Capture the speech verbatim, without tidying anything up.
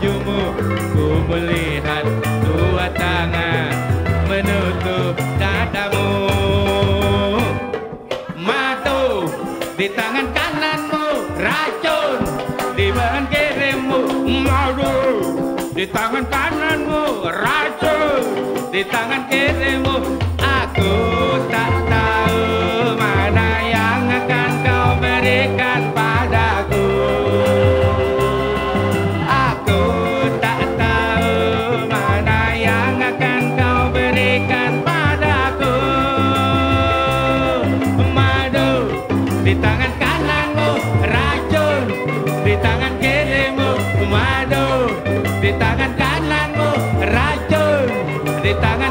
bajumu, ku melihat dua tangan menutup dadamu. Madu di tangan kananmu, racun di bahan kirimu. Madu di tangan kananmu, racun di tangan kirimu. Aku tak tahu mana yang akan kau berikan padaku. Aku tak tahu mana yang akan kau berikan padaku. Madu di tangan kananmu, racun di tangan kirimu. Madu di tangan kananmu, racun di tangan